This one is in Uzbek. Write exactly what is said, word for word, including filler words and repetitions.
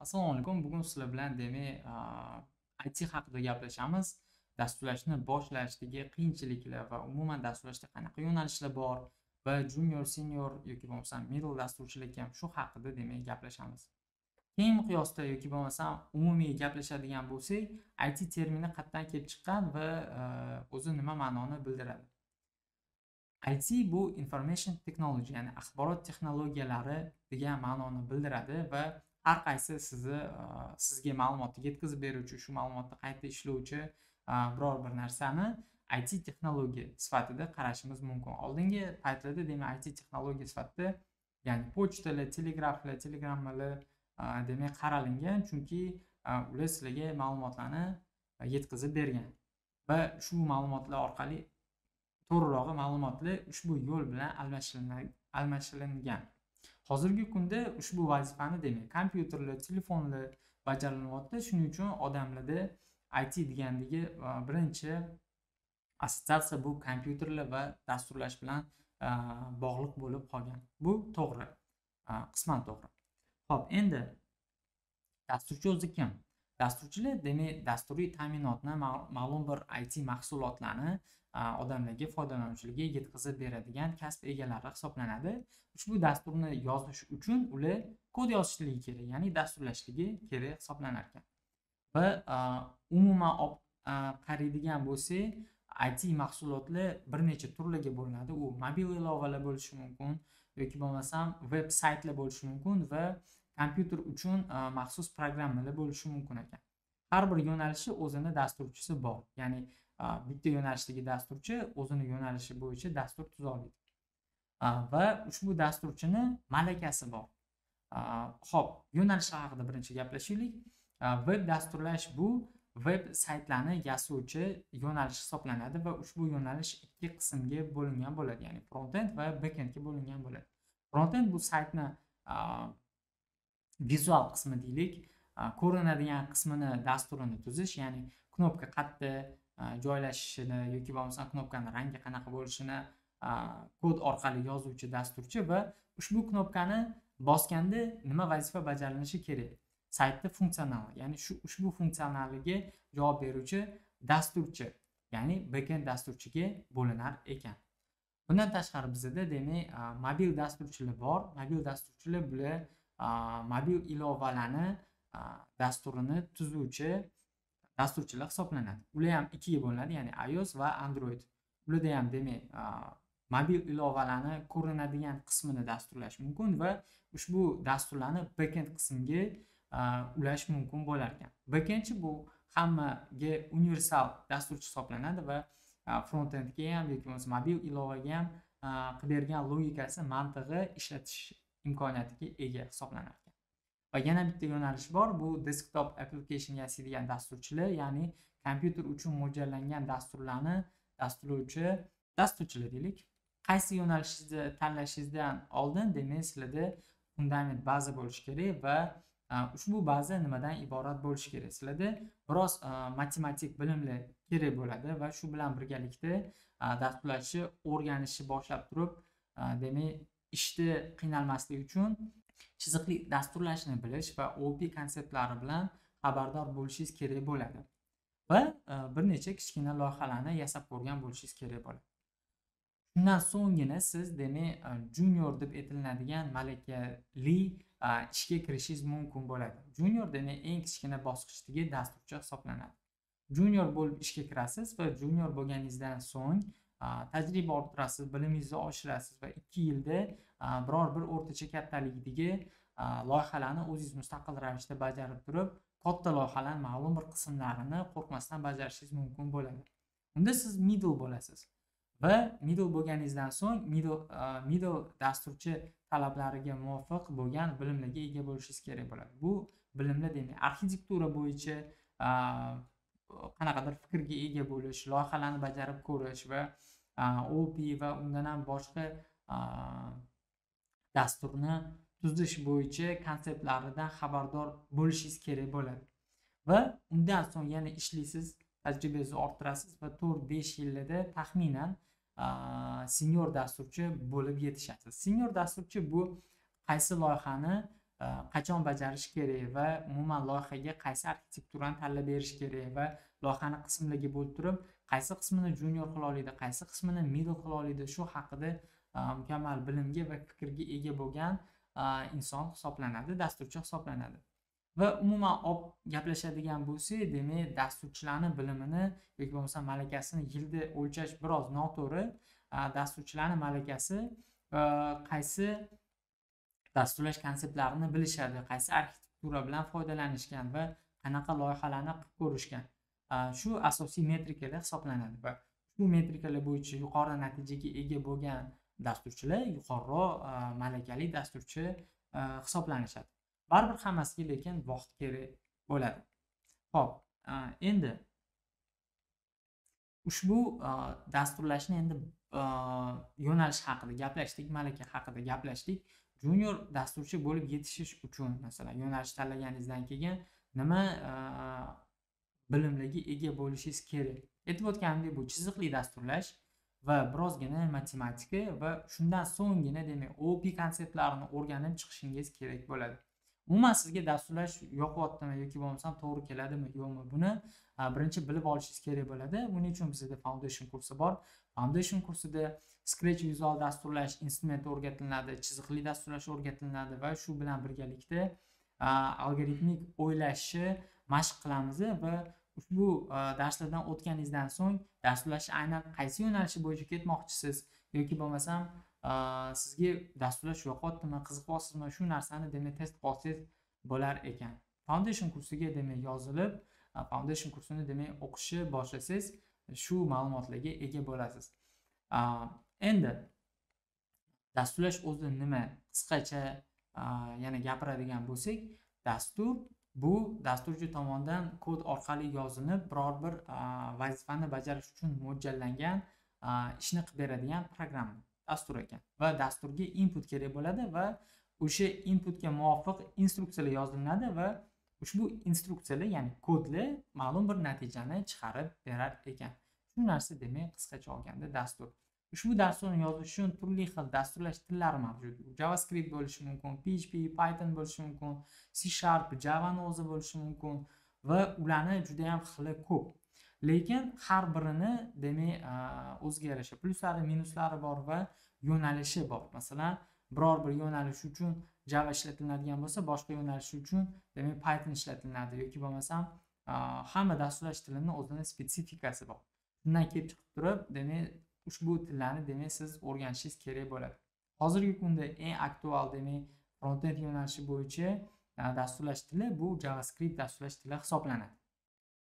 Assalomu alaykum. Bugun sizlar bilan demak, I T haqida gaplashamiz. Dasturlashni boshlashdagi qiyinchiliklar va umuman dasturlashda qanaqa yo'nalishlar bor va junior, senior yoki bo'lmasam middle dasturchilik ham shu haqida demak gaplashamiz. Keng miqyosda yoki bo'lmasam umumiy gaplashadigan bo'lsak, I T termini qayerdan kelib chiqqan va o'zi nima ma'noni bildiradi? I T bu information technology, ya'ni axborot texnologiyalari degan ma'noni bildiradi va har qaysi sizni sizga ma'lumotni yetkazib beruvchi, shu ma'lumotni qayta ishlovchi biror bir narsani I T texnologiya sifatida qarashimiz mumkin. Oldingi paytlarda demak I T texnologiya sifatida ya'ni pochtalar, telegraflar, telegrammalar demak qaralingan, chunki ular sizlarga ma'lumotlarni yetkazib bergan va shu ma'lumotlar orqali to'g'rirog'i ma'lumotlar ushbu yo'l bilan almashilingan. Hozirgi kunda ushbu vazifani demak kompyuterlar, telefonlar bajarilyapti. Shuning uchun odamlarda I T degandagi birinchi assotsiatsiya bu kompyuterlar va dasturlash bilan bog'liq bo'lib qolgan. Bu to'g'ri, qisman to'g'ri. Xo'p, endi dasturchi o'zi kim? Dasturchilar demak dasturiy ta'minotni, ma'lum bir I T mahsulotlarni odamlarga, foydalanuvchilarga yetkazib beradigan kasb egalari hisoblanadi. Ushbu dasturni yozish uchun ular kod yozishligi kerak, ya'ni dasturlashligi kerak hisoblanar ekan. Va umuman qaraydigan bo'lsak, I T mahsulotlar bir necha turlarga bo'linadi. U mobil ilovalar bo'lishi mumkin yoki bo'lmasam veb saytlar bo'lishi mumkin va kompyuter uchun maxsus programmalar bo'lishi mumkin ekan. Har bir yo'nalishi o'zini dasturchisi bor. Ya'ni bitta yo'nalishdagi dasturchi o'zini yo'nalishi bo'yicha dastur tuza oladi. Va ushbu dasturchini malakasi bor. Xo'p, yo'nalishlar haqida birinchi gaplashaylik. Web dasturlash bu web saytlarni yasovchi yo'nalish hisoblanadi va ushbu yo'nalish ikki qismga bo'lingan bo'ladi, ya'ni front-end va back-endga bo'lingan bo'ladi. Front-end bu saytni vizual qismi deylik, ko'rinadigan qismini dasturini tuzish, ya'ni knopka qayerda joylashishini yoki bo'lmasa knopkani rangi qanaqa bo'lishini kod orqali yozuvchi dasturchi va ushbu knopkani bosganda nima vazifa bajarilishi kerak? Saytda funksional, ya'ni shu ushbu funksionalligiga javob beruvchi dasturchi, ya'ni backend dasturchiga bo'linar ekan. Bundan tashqari bizda demak mobil dasturchilar bor. Mobil dasturchilar bular mobil ilovalarni dasturini tuzuvchi dasturchilar hisoblanadi. Ular ham ikkiga bo'linadi, ya'ni iOS va Android. Ularda ham demak mobil ilovalarni ko'rinadigan qismini dasturlash mumkin va ushbu dasturlarni backend qismiga ulash mumkin bo'lar ekan. Backendchi bu hammaga universal dasturchi hisoblanadi va frontendga ham yoki bo'lmasa mobil ilovaga ham qilib bergan logikasi, mantig'i ishlatish imkoniyatiga ega hisoblanar ekan. Va yana bitta yo'nalish bor, bu desktop application yasaydigan dasturchilar, ya'ni kompyuter uchun mo'ljallangan dasturlarni dasturlovchi dasturchilar deylik. Qaysi yo'nalishni tanlashingizdan oldin demak sizlarda fundament baza bo'lishi kerak va ushbu baza nimadan iborat bo'lishi kerak? Sizlarda biroz matematik bilimlar kerak bo'ladi va shu bilan birgalikda dasturlashni o'rganishni boshlab turib, demak ishda qiynalmaslik uchun chiziqli dasturlashni bilish va O P konseptlari bilan xabardor bo'lishingiz kerak bo'ladi. Va bir necha kichkina loyihalarni yasab ko'rgan bo'lishingiz kerak bo'ladi. Shundan so'nggina siz demak junior deb aytiladigan malakali ishga kirishingiz mumkin bo'ladi. Junior demak eng kichkina bosqichdagi dasturchi hisoblanadi. Junior bo'lib ishga kirasiz va junior bo'lganingizdan so'ng tajriba orttirasiz, bilimingizni oshirasiz va ikki yilda biror bir o'rtacha kattalikdagi loyihalarni o'zingiz mustaqil ravishda bajarib turib, katta loyihalarning ma'lum bir qismlarini qo'rqmasdan bajarishingiz mumkin bo'ladi. Unda siz middle bo'lasiz. Va middle bo'lganingizdan so'ng middle middle dasturchi talablariga muvofiq bo'lgan bilimlarga ega bo'lishingiz kerak bo'ladi. Bu bilimlar demak arxitektura bo'yicha qanaqadir fikrga ega bo'lish, loyihalarni bajarib ko'rish va O P va undan ham boshqa dasturni tuzish bo'yicha konseptlaridan xabardor bo'lishingiz kerak bo'ladi. Va undan so'ng yana ishlaysiz, tajribangizni orttirasiz va to'rt besh yilda taxminan senior dasturchi bo'lib yetishasiz. Senior dasturchi bu qaysi loyihani qachon bajarish kerak va umuman loyihaga qaysi arxitekturani tanlab berish kerak va loyihani qismlarga bo'lib turib qaysi qismini junior qila oladi, qaysi qismini middle qila oladi, shu haqida mukammal bilimga va fikrga ega bo'lgan inson hisoblanadi, dasturchi hisoblanadi. Va umuman olib gaplashadigan bo'lsak, demak, dasturchilarning bilimini yoki bo'lmasa malakasini yilda o'lchash biroz noto'g'ri. Dasturchilarning malakasi qaysi dasturlash konseptlarini bilishadi, qaysi arxitektura bilan foydalanishgan va qanaqa loyihalarni qilib ko'rishgan. Shu asosiy metrikalar hisoblanadi va shu metrikalar bo'yicha yuqori natijaga ega bo'lgan dasturchilar yuqoriroq malakali dasturchi hisoblanishadi. Baribir hammasiga lekin vaqt kerak bo'ladi. Xo'p, endi ushbu dasturlashni endi yo'nalish haqida gaplashdik, malaka haqida gaplashdik. Junior dasturchi bo'lib yetishish uchun, masalan, yo'nalish tanlaganingizdan keyin nima bilimlarga ega bo'lishingiz kerak? Aytib o'tganimdek, bu chiziqli dasturlash va birozgina matematika va shundan so'nggina, demak, O O P konseptlarini o'rganib chiqishingiz kerak bo'ladi. Umuman sizga dasturlash yoqyaptimi yoki bo'lmasam to'g'ri keladimi, yo'qmi, buni birinchi bilib olishingiz kerak bo'ladi. Buning uchun bizda Foundation kursi bor. Foundation kursida Scratch vizual dasturlash instrumenti o'rgatiladi, chiziqli dasturlash o'rgatiladi va shu bilan birgalikda algoritmik o'ylashni mashq qilamiz va ushbu darslardan o'tganingizdan so'ng dasturlash aynan qaysi yo'nalish bo'yicha ketmoqchisiz yoki bo'lmasam sizga dasturlash yoqyaptimi, qiziqyapsizmi, shu narsani demak test qilsangiz bo'lar ekan. Foundation kursiga demak yozilib, Foundation kursini demak o'qishni boshlasangiz, shu ma'lumotlarga ega bo'lasiz. Endi dasturlash o'zi nima? Qisqacha yana gapiradigan bo'lsak, dastur bu dasturchi tomonidan kod orqali yozilib, biror bir vazifani bajarish uchun mo'ljallangan ishni qilib beradigan program dastur ekan. Va dasturga input kerak bo'ladi va o'sha inputga muvofiq instruksiyalar yoziladi va ushbu instruksiyalar, ya'ni kodlar ma'lum bir natijani chiqarib berar ekan. Shu narsa demak qisqacha olganda dastur. Ushbu dasturni yozish uchun turli xil dasturlash tillari mavjud. JavaScript bo'lishi mumkin, P H P, Python bo'lishi mumkin, C Sharp, Java ni o'zi bo'lishi mumkin va ularni juda ham xili ko'p. Lekin har birini demak o'ziga yarasha pluslari, minuslari bor va yo'nalishi bor. Masalan, biror bir yo'nalish uchun Java ishlatiladigan bo'lsa, boshqa yo'nalish uchun demak Python ishlatiladi yoki bo'lmasam hamma dasturlash tilining o'zining spesifikasi bor. Bundan kelib chiqib turib, demak ushbu tillarni demak siz o'rganishingiz kerak bo'ladi. Hozirgi kunda eng aktual demak front-end yo'nalishi bo'yicha dasturlash tili bu JavaScript dasturlash tili hisoblanadi.